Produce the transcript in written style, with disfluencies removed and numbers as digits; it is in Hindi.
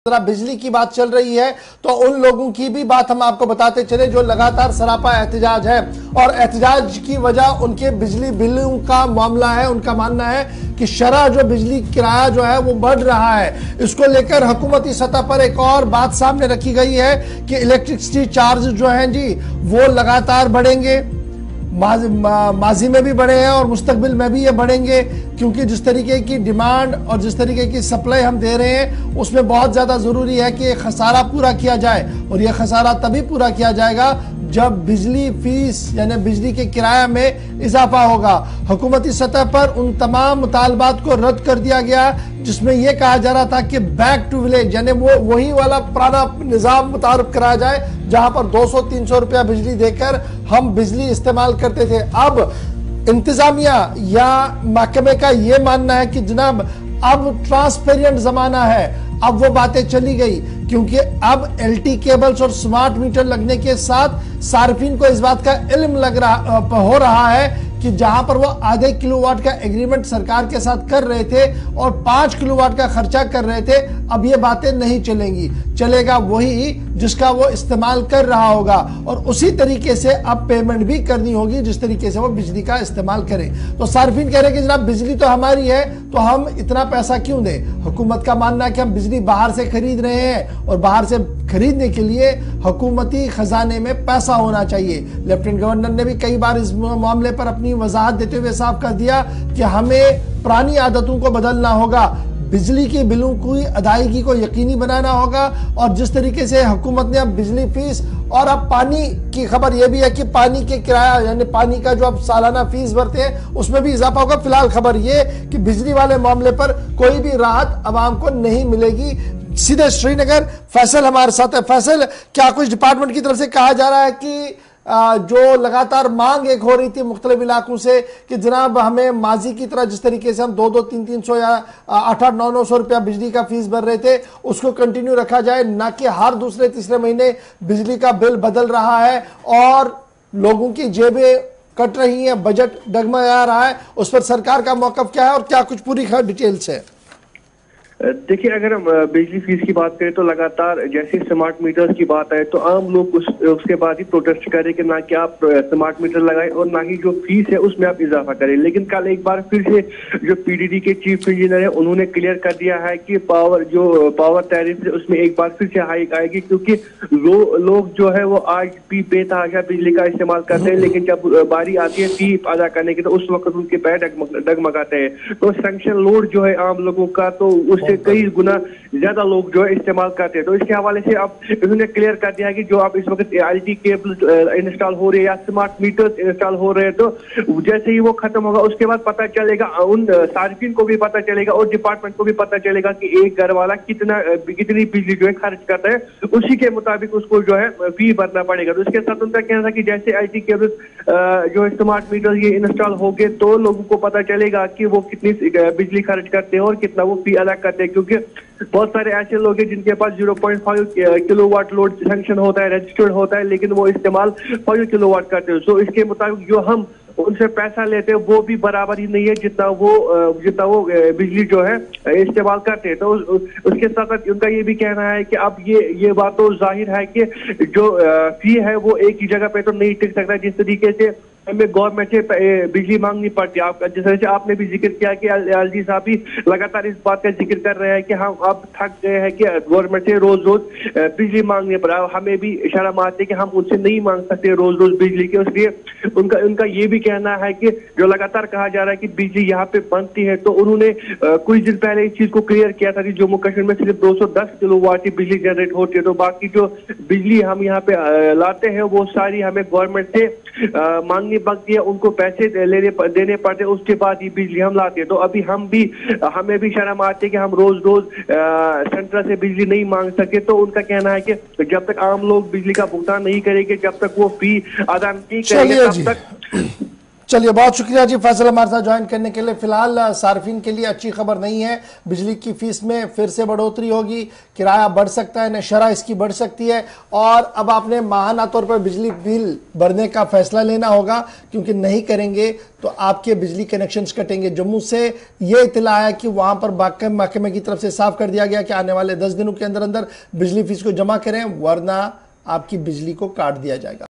जरा बिजली की बात चल रही है तो उन लोगों की भी बात हम आपको बताते चले जो लगातार सरापा एहतजाज है और एहतजाज की वजह उनके बिजली बिलों का मामला है। उनका मानना है कि शरह जो बिजली किराया जो है वो बढ़ रहा है। इसको लेकर हुकूमती सतह पर एक और बात सामने रखी गई है कि इलेक्ट्रिसिटी चार्ज जो हैं जी वो लगातार बढ़ेंगे, माजी में भी बढ़े हैं और मुस्तकबिल में भी ये बढ़ेंगे, क्योंकि जिस तरीके की डिमांड और जिस तरीके की सप्लाई हम दे रहे हैं उसमें बहुत ज़्यादा ज़रूरी है कि खसारा पूरा किया जाए। और ये खसारा तभी पूरा किया जाएगा जब बिजली फीस यानी बिजली के किराया में इजाफा होगा। हुकूमती सतह पर उन तमाम मुतालबात को रद्द कर दिया गया जिसमें यह कहा जा रहा था कि बैक टू विलेज यानी वो वही वाला पुराना निज़ाम मुतारफ कराया जाए जहां पर 200-300 रुपया बिजली देकर हम बिजली इस्तेमाल करते थे। अब इंतजामिया या महकमे का यह मानना है कि जनाब अब ट्रांसपेरेंट जमाना है, अब वो बातें चली गई, क्योंकि अब एलटी केबल्स और स्मार्ट मीटर लगने के साथ सार्फिन को इस बात का इल्म हो रहा है कि जहां पर वो आधे किलोवाट का एग्रीमेंट सरकार के साथ कर रहे थे और 5 किलोवाट का खर्चा कर रहे थे, अब ये बातें नहीं चलेंगी। चलेगा वही जिसका वो इस्तेमाल कर रहा होगा और उसी तरीके से अब पेमेंट भी करनी होगी जिस तरीके से वो बिजली का इस्तेमाल करें। तो सार्फिन कह रहे हैं कि जनाब बिजली तो हमारी है तो हम इतना पैसा क्यों दें। हुकूमत का मानना है कि हम बिजली बाहर से खरीद रहे हैं और बाहर से खरीदने के लिए हुकूमती खजाने में पैसा होना चाहिए। लेफ्टिनेंट गवर्नर ने भी कई बार इस मामले पर अपनी वजाहत देते हुए साफ कर दिया कि हमें पुरानी आदतों को बदलना होगा, बिजली के बिलों की अदायगी को यकीनी बनाना होगा। और जिस तरीके से हुकूमत ने अब बिजली फीस और अब पानी की खबर यह भी है कि पानी के किराया यानी पानी का जो अब सालाना फीस भरते हैं उसमें भी इजाफा होगा। फिलहाल खबर यह कि बिजली वाले मामले पर कोई भी राहत अवाम को नहीं मिलेगी। सीधे श्रीनगर फैसल हमारे साथ है। फैसल, क्या कुछ डिपार्टमेंट की तरफ से कहा जा रहा है कि जो लगातार मांग एक हो रही थी मुख्तलिफ इलाकों से कि जनाब हमें माजी की तरह जिस तरीके से हम 200-300 या 800-900 रुपया बिजली का फीस भर रहे थे उसको कंटिन्यू रखा जाए, ना कि हर दूसरे तीसरे महीने बिजली का बिल बदल रहा है और लोगों की जेबें कट रही हैं, बजट डगमगा रहा है। उस पर सरकार का मौक़िफ़ क्या है और क्या कुछ पूरी डिटेल्स है? देखिए, अगर हम बिजली फीस की बात करें तो लगातार जैसे स्मार्ट मीटर्स की बात आए तो आम लोग उसके बाद ही प्रोटेस्ट करें कि ना कि आप स्मार्ट मीटर लगाएं और ना ही जो फीस है उसमें आप इजाफा करें। लेकिन कल एक बार फिर से जो पीडीडी के चीफ इंजीनियर है उन्होंने क्लियर कर दिया है कि पावर टैरिफ है उसमें एक बार फिर से हाइक आएगी, क्योंकि लोग जो है वो आज भी बेतहाशा बिजली का इस्तेमाल करते हैं, लेकिन जब बारी आती है फी अदा करने की तो उस वक्त उनके पैर डगमगाते हैं। तो सैंक्शन लोड जो है आम लोगों का तो उससे कई गुना ज्यादा लोग जो है इस्तेमाल करते हैं। तो इसके हवाले से अब इन्होंने क्लियर कर दिया है कि जो आप इस वक्त एलटी केबल इंस्टॉल हो रहे हैं या स्मार्ट मीटर्स इंस्टॉल हो रहे हैं तो जैसे ही वो खत्म होगा उसके बाद पता चलेगा, उन सार्फिन को भी पता चलेगा और डिपार्टमेंट को भी पता चलेगा कि एक घर वाला कितनी बिजली जो है खर्च करता है, उसी के मुताबिक उसको जो है फी भरना पड़ेगा। तो इसके साथ उनका कहना था कि जैसे एलटी केबल जो स्मार्ट मीटर ये इंस्टॉल हो गए तो लोगों को पता चलेगा कि वो कितनी बिजली खर्च करते हैं और कितना वो फी अदा करते हैं, क्योंकि बहुत सारे ऐसे लोग हैं जिनके पास 0.5 किलोवाट लोड सैंक्शन होता है, रजिस्टर्ड होता है, लेकिन वो इस्तेमाल 5 किलोवाट करते हैं। तो इसके मुताबिक जो हम उनसे पैसा लेते हैं वो भी बराबर ही नहीं है जितना वो बिजली जो है इस्तेमाल करते हैं। तो उसके साथ उनका ये भी कहना है कि अब ये बात तो जाहिर है कि जो फी है वो एक ही जगह पे तो नहीं टिक सकता। जिस तरीके से हमें गवर्नमेंट से बिजली मांगनी पड़ती है, जिस तरह से आपने भी जिक्र किया कि एलजी साहब भी लगातार इस बात का जिक्र कर रहे हैं कि हम अब थक गए हैं कि गवर्नमेंट से रोज बिजली मांगने पर। हमें भी शर्म आती है कि हम उनसे नहीं मांग सकते रोज बिजली के, इसलिए उनका ये भी कहना है कि जो लगातार कहा जा रहा है कि बिजली यहाँ पे बनती है, तो उन्होंने कुछ दिन पहले इस चीज को क्लियर किया था कि जम्मू कश्मीर में सिर्फ 210 किलोवाट की बिजली जनरेट होती है, तो बाकी जो बिजली हम यहाँ पे लाते हैं वो सारी हमें गवर्नमेंट से मांगनी पड़ती है, उनको पैसे देने पड़ते हैं, उसके बाद ही बिजली हम लाते हैं। तो अभी हमें भी शर्म आती है कि हम रोज सेंटर से बिजली नहीं मांग सके। तो उनका कहना है कि जब तक आम लोग बिजली का भुगतान नहीं करेंगे, जब तक वो फी अदा नहीं करेंगे, तब तक चलिए, बहुत शुक्रिया जी फैसल हमारे साथ ज्वाइन करने के लिए। फिलहाल सार्फिन के लिए अच्छी खबर नहीं है, बिजली की फीस में फिर से बढ़ोतरी होगी, किराया बढ़ सकता है, नशरा इसकी बढ़ सकती है और अब आपने माहाना तौर पर बिजली बिल भरने का फैसला लेना होगा, क्योंकि नहीं करेंगे तो आपके बिजली कनेक्शंस कटेंगे। जम्मू से ये इत्तला आया कि वहां पर महकमे की तरफ से साफ कर दिया गया कि आने वाले 10 दिनों के अंदर अंदर बिजली फीस को जमा करें, वरना आपकी बिजली को काट दिया जाएगा।